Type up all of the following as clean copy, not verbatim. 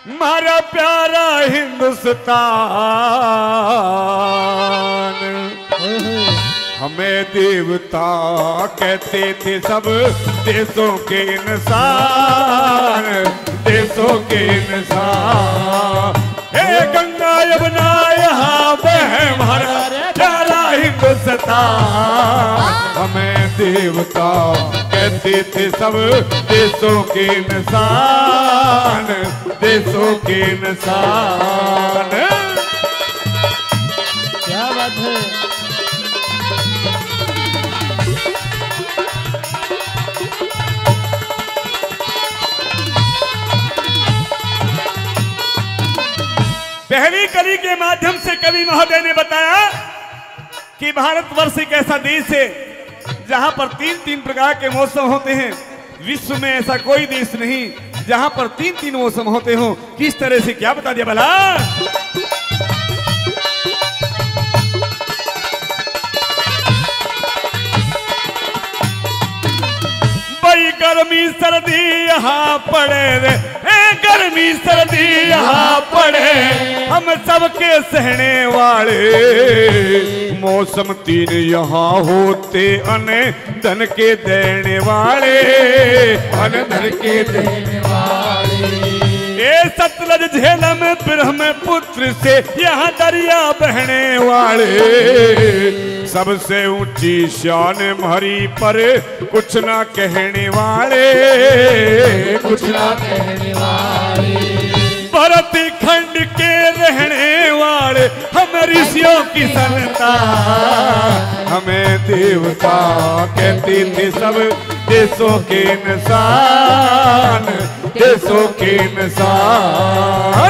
हमारा प्यारा हिंदुस्तान। हमें देवता कहते थे सब देशों के इंसान, देशों के इंसान। हे गंगा यमुना यहाँ बहे हमारा प्यारा हिंदुस्तान। हमें देवता कहते थे सब देशों के इंसान, देशों के इंसान। क्या बात है। पहली कड़ी के माध्यम से कवि महोदय ने बताया कि भारतवर्ष एक ऐसा देश है जहां पर तीन प्रकार के मौसम होते हैं। विश्व में ऐसा कोई देश नहीं जहां पर तीन मौसम होते हो। किस तरह से, क्या बता दिया भला। भाई गर्मी सर्दी यहाँ पड़े रे, गर्मी सर्दी यहाँ पड़े, हम सबके सहने वाले। मौसम तीन यहाँ होते, अने धन के देने वाले, अने धन के देने वाले। ये सतलज झेलम ब्रह्मपुत्र से यहाँ दरिया बहने वाले। सबसे ऊंची शान हमारी पर कुछ ना कहने वाले, कुछ ना कहने वाले। भरत खंड के रहने वाले हम ऋषियों की संतान। हमें देवता कहते थे सब देशों के इंसान, देशों के इंसान।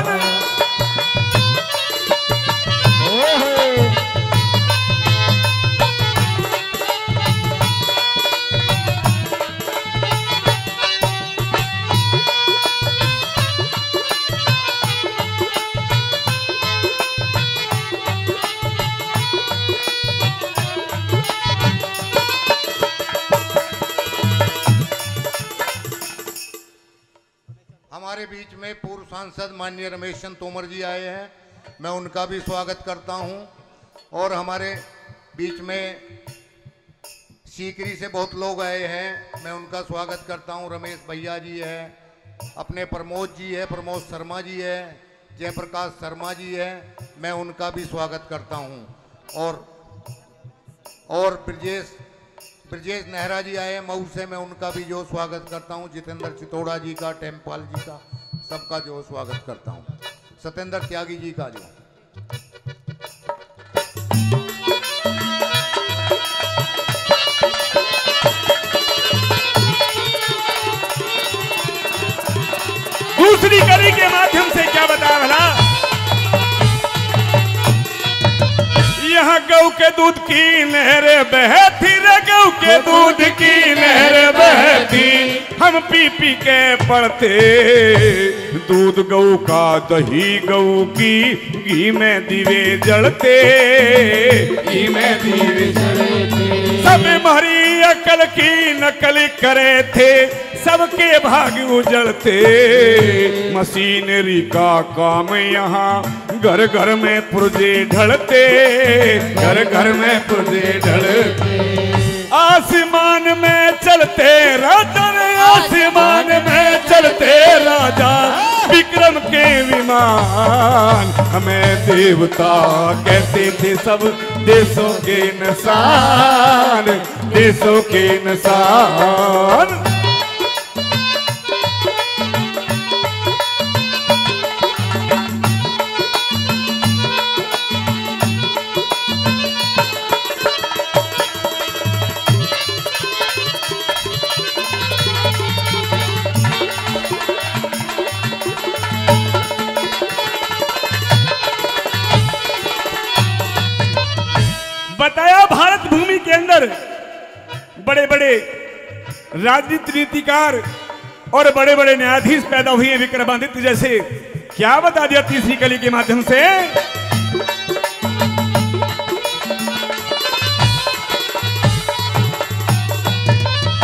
हमारे बीच में पूर्व सांसद माननीय रमेश चंद्र तोमर जी आए हैं, मैं उनका भी स्वागत करता हूं। और हमारे बीच में सीकरी से बहुत लोग आए हैं, मैं उनका स्वागत करता हूं। रमेश भैया जी है, अपने प्रमोद जी है, प्रमोद शर्मा जी है, जयप्रकाश शर्मा जी है, मैं उनका भी स्वागत करता हूं। और ब्रजेश नेहरा जी आए मऊ से, मैं उनका भी जो स्वागत करता हूं। जितेंद्र चितौड़ा जी का, टेम्पाल जी का, सबका जो स्वागत करता हूं। सत्येंद्र त्यागी जी का जो। दूसरी कड़ी के माध्यम से क्या बताया भला। यहाँ गऊ के दूध की नहर बहती रे, गऊ के दूध की नहर बहती, हम पी पी के पड़ते। दूध गऊ का, दही गऊ की, घी में दीवे जलते, घी में दीवे जलते। सब हमारी अकल की नकल करे थे, सबके भाग उजड़ते। मशीनरी का काम यहाँ घर घर में पुर्जे ढलते, घर घर में पुर्जे ढलते। आसमान में चलते राजा, आसमान में चलते राजा, विक्रम के विमान। हमें देवता कहते थे सब देशों के इंसान, देशों के इंसान। बताया भारत भूमि के अंदर बड़े बड़े राजनीतिकार और बड़े बड़े न्यायाधीश पैदा हुए हैं, विक्रमादित्य जैसे। क्या बता दिया तीसरी कली के माध्यम से।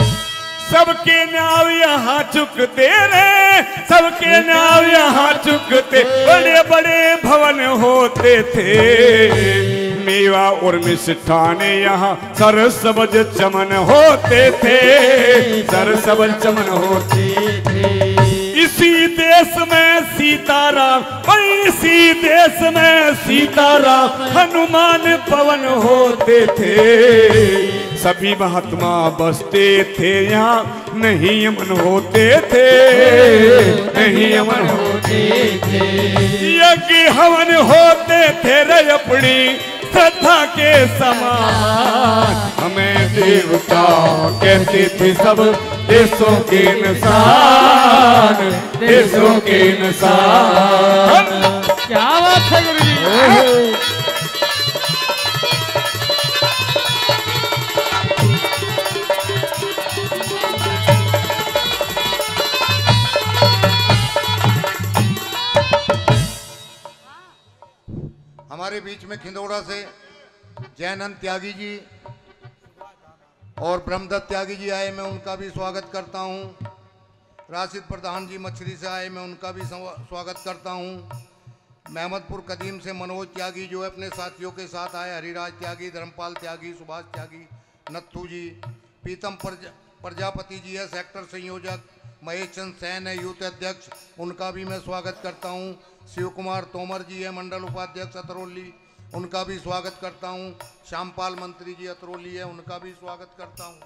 सबके नाव यहाँ चुकते रे, सबके नाव यहाँ चुकते चमकते बड़े बड़े भवन होते थे। मेवा और मिष्ठान यहाँ सरसब्ज चमन होते थे, सरसब्ज चमन होते थे। इसी देश में सीताराम, इसी देश में सीताराम हनुमान पवन होते थे। सभी महात्मा बसते थे यहाँ, नहीं यमन होते थे, नहीं यमन होते थे। यज्ञ हवन होते थे रे अपनी श्रद्धा के समान। हमें देवता कहते थे सब देशों के इंसान, देशों के इंसान। क्या बात है गुरु जी। हमारे बीच में खिंदौड़ा से जैनंद त्यागी जी और ब्रह्मदत्त त्यागी जी आए, मैं उनका भी स्वागत करता हूं। राशिद प्रधान जी मछली से आए, मैं उनका भी स्वागत करता हूं। महमदपुर कदीम से मनोज त्यागी जो अपने साथियों के साथ आए, हरिराज त्यागी, धर्मपाल त्यागी, सुभाष त्यागी, नत्थू जी, पीतम प्रजापति जी है सेक्टर संयोजक, महेश चंद सैन है यूथ अध्यक्ष, उनका भी मैं स्वागत करता हूं। शिव कुमार तोमर जी है मंडल उपाध्यक्ष अतरौली, उनका भी स्वागत करता हूं। श्यामपाल मंत्री जी अतरौली है, उनका भी स्वागत करता हूं।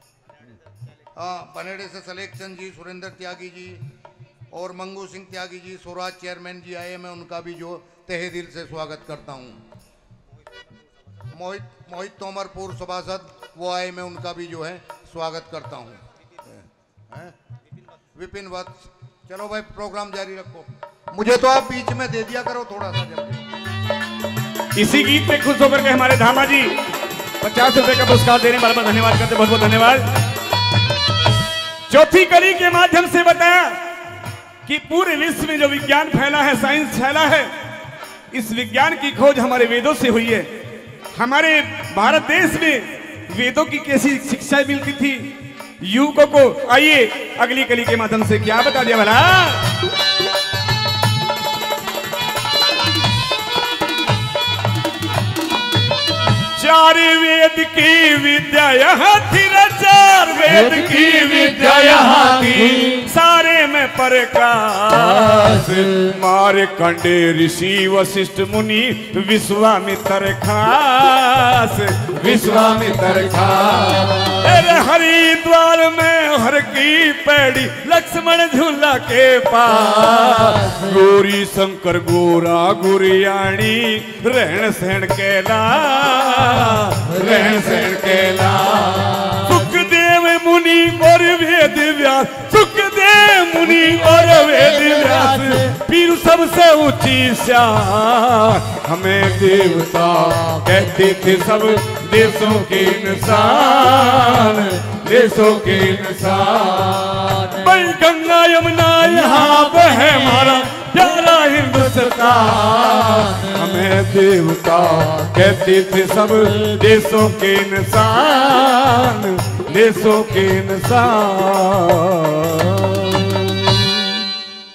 बनेड़े से सलेक्शन जी, सुरेंद्र त्यागी जी और मंगू सिंह त्यागी जी, स्वराज चेयरमैन जी आए, मैं उनका भी जो तहे दिल से स्वागत करता हूं। मोहित तोमर पूर्व सभासद वो आए, मैं उनका भी जो है स्वागत करता हूं। विपिन वत्स, चलो भाई प्रोग्राम जारी रखो, मुझे तो आप बीच में दे दिया करो थोड़ा सा जल्दी। इसी गीत पे खुश होकर के हमारे धामा जी 50 रुपए का पुरस्कार देने वाले पर धन्यवाद करते, बहुत बहुत धन्यवाद। चौथी कड़ी के माध्यम से बताया कि पूरे विश्व में जो विज्ञान फैला है, साइंस फैला है, इस विज्ञान की खोज हमारे वेदों से हुई है। हमारे भारत देश में वेदों की कैसी शिक्षा मिलती थी युवकों को, आइए अगली कड़ी के माध्यम से क्या बता दिया भला। चार वेद की विद्या यहाँ थी, चार वेद की विद्या यहाँ थी, सारे में प्रकाश। मार्कंडे ऋषि वशिष्ठ मुनि विश्वामित्र खास, विश्वामित्र खास। अरे हरिद्वार में हर की पैड़ी लक्ष्मण झूला के पास। गौरी शंकर गोरा गुरियाणी रहन सहन केला, रहन सहन केला। सुखदेव मुनि और वेद व्यास, सुखदेव मुनि और वेद व्यास, पीर सबसे ऊंची शान। हमें देवता कहते थे सब देशों के इंसान, देशों के इंसान। भाई गंगा यमुना यहाँ बहे हमारा प्यारा हिंदुस्तान। हमें देवता कहते थे सब देशों के इंसान, देशों के इंसान।